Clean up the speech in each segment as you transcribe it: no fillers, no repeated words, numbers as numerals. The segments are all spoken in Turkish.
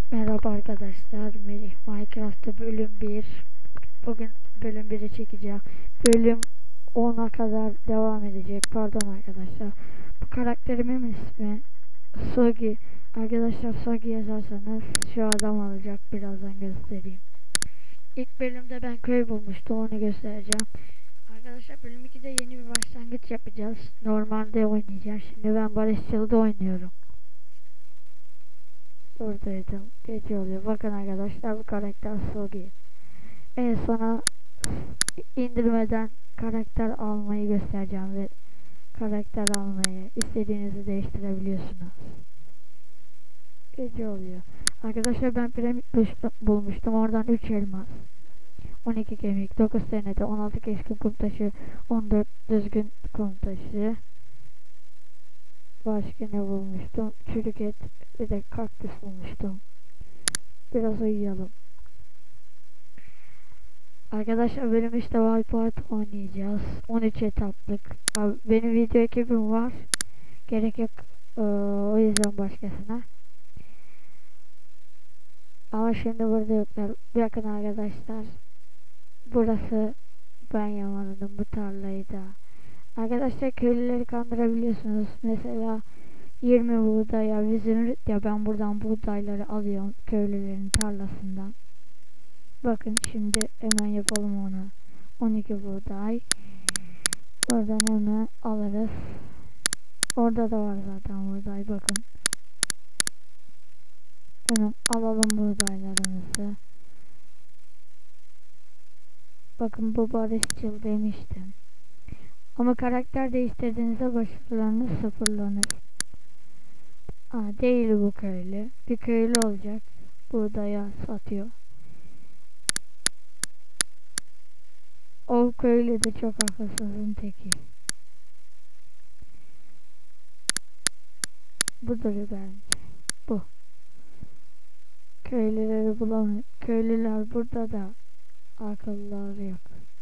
Merhaba arkadaşlar, Melih Minecraft'ta bölüm 1. Bugün bölüm 1'i çekeceğim. Bölüm 10'a kadar devam edecek. Pardon arkadaşlar. Bu karakterimin ismi Sogi. Arkadaşlar Sogi yazarsanız şu adam alacak. Birazdan göstereyim. İlk bölümde ben köy bulmuştum. Onu göstereceğim. Arkadaşlar bölüm 2'de yeni bir başlangıç yapacağız. Normalde oynayacağız. Şimdi ben Barışçıl'da oynuyorum. Buradaydım. Gece oluyor. Bakın arkadaşlar bu karakter Sogi. En sona indirmeden karakter almayı göstereceğim ve karakter almayı istediğinizi değiştirebiliyorsunuz. Gece oluyor. Arkadaşlar ben piramit bulmuştum. Oradan 3 elmas, 12 kemik, 9 senede, 16 keskin kum taşı, 14 düzgün kum taşı. Başka ne bulmuştum? Çürük et ve de kaktüs bulmuştum. Biraz uyuyalım. Arkadaşlar bölüm işte Wipeout oynayacağız. 13 etaplık. Abi, benim video ekibim var. Gerek yok. O yüzden başkasına. Ama şimdi burada yoklar. Bakın arkadaşlar. Burası ben yamaladım bu tarlayı da. Arkadaşlar köylüleri kandırabiliyorsunuz. Mesela 20 buğdaya bir zümrüt ya ben buradan buğdayları alıyorum köylülerin tarlasından. Bakın şimdi hemen yapalım onu. 12 buğday. Oradan hemen alırız. Orada da var zaten buğday bakın. Hemen alalım buğdaylarımızı. Bakın bu barışçıl demiştim. Ama karakter değiştirdiğinizde başarılarınız sıfırlanır. Değil bu köylü. Bir köylü olacak. Buğdaya satıyor. O köylü de çok akılsızın teki. Budur bence. Bu. Köylüleri bulamıyor. Köylüler burada da akıllılar yok.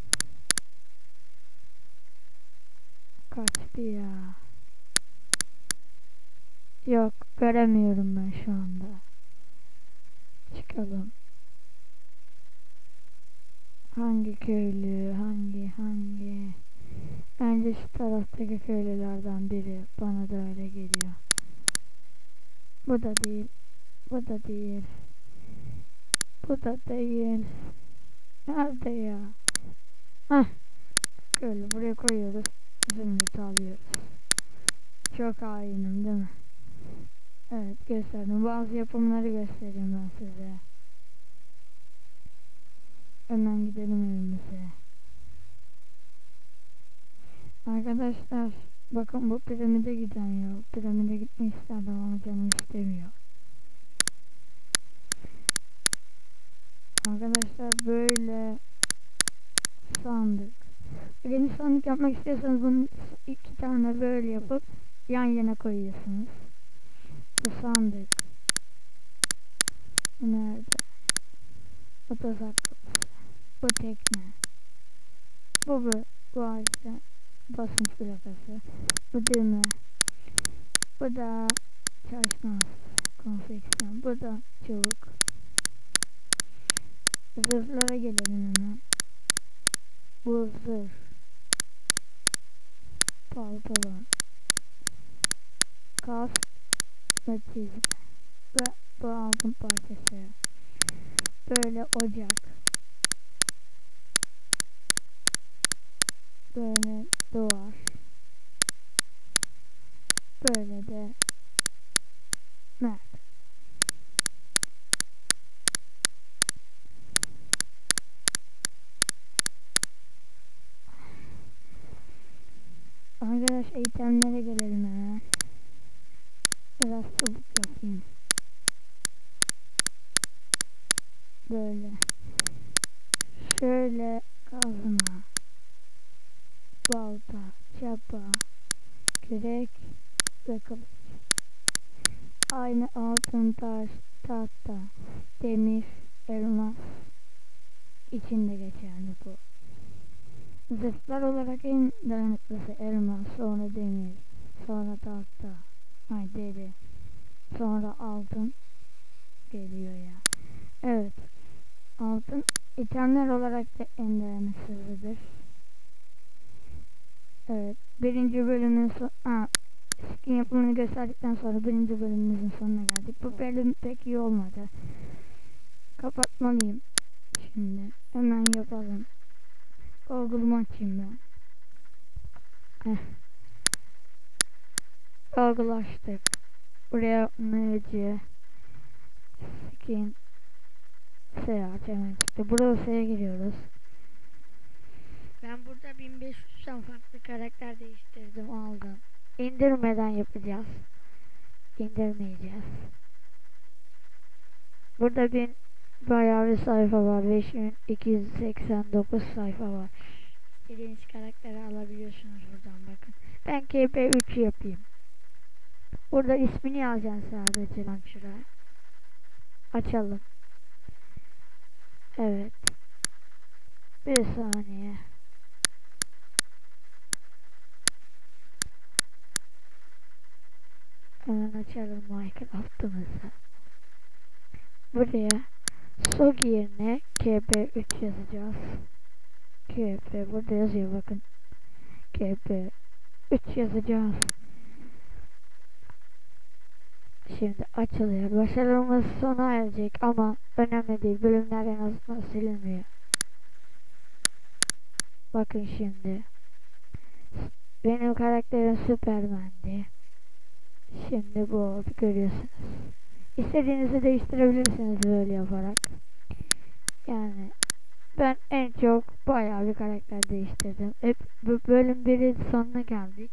Kaçtı ya. Yok göremiyorum ben şu anda. Çıkalım. Hangi köylü? Hangi? Bence şu taraftaki köylülerden biri. Bana da öyle geliyor. Bu da değil. Bu da değil. Bu da değil. Nerede ya? Heh. Köylü buraya koyuyoruz. Zümrüt alıyoruz. Çok hainim değil mi? Evet gösterdim. Bazı yapımları göstereyim ben size. Hemen gidelim evimize. Arkadaşlar bakın bu piramide giden yol. Piramide gitmek isterdim ama canım istemiyor. Arkadaşlar böyle sandık. Yeni sandık yapmak istiyorsanız bunu 2 tane böyle yapıp yan yana koyuyorsunuz. Bu sandık. Bu nerede? Bu da saklı. Bu tekne. Bu ağaçta basınç plakası. Bu düğme. Bu da çalışmaz konfeksiyon. Bu da çubuk. Zırhlara gelelim hemen. Bu zırh. Pantolon. Kask ve çizme. Ve bu altın parçası. Böyle ocak. Böyle duvar. Böyle de mert. Arkadaş itemlere gelelim hemen. Biraz çabuk yapayım. Böyle. Şöyle kazma. Balta, çapa, kürek ve kılıç. Aynı altın, taş, tahta, demir, elmas içinde geçerli bu. Zırhlar olarak en dayanıklısı elmas, sonra demir, sonra tahta, deri, sonra altın, geliyor ya. Evet. Altın itemler olarak da en dayanıksızıdır. Evet. Birinci bölümün skin yapımını gösterdikten sonra birinci bölümümüzün sonuna geldik. Bu bölüm pek iyi olmadı. Kapatmalıyım. Şimdi hemen yapalım. Google'ımı açayım ben. Google açtık. Buraya MC skin seyahat hemen çıktı. Buraya giriyoruz. Ben burada 1500'den farklı karakter değiştirdim, aldım. İndirmeden yapacağız. İndirmeyeceğiz. Burada bayağı bir sayfa var. 5289 sayfa var. İstediğiniz karakteri alabiliyorsunuz buradan, bakın. Ben KP3 yapayım. Burada ismini yazacaksın sadece lan şuraya. Açalım. Evet. Bir saniye. Hemen açalım Minecraft'ımızı. Buraya SOG yerine KP3 yazacağız. KP burada yazıyor, bakın. KP3 yazacağız. Şimdi açılıyor. Başarımız sona erecek ama önemli değil. Bölümler en azından silinmiyor. Bakın şimdi. Benim karakterim Superman'di. Şimdi bu oldu, görüyorsunuz. İstediğinizi değiştirebilirsiniz böyle yaparak. Yani ben en çok bayağı bir karakter değiştirdim. Hep bölüm 1'in sonuna geldik.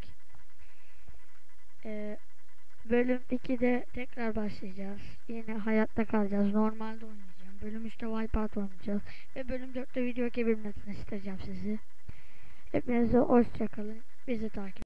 Bölüm 2'de tekrar başlayacağız. Yine hayatta kalacağız. Normalde oynayacağım. Bölüm 3'te Wipeout oynayacağız. Ve bölüm 4'te video kebilmesini isteyeceğim sizi. Hepinize hoşçakalın. Bizi takip